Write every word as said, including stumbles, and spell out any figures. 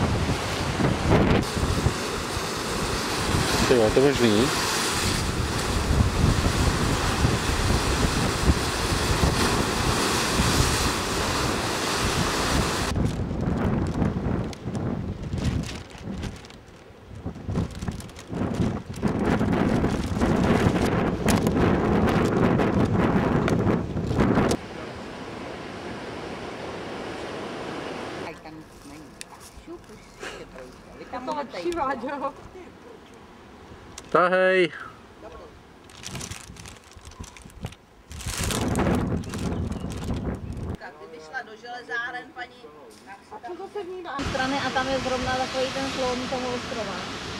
Jo, to možný. Tahej. Tak kdyby šla do železáren, paní... A co to se vnímá strany a tam je zrovna takový ten klon toho ostrova.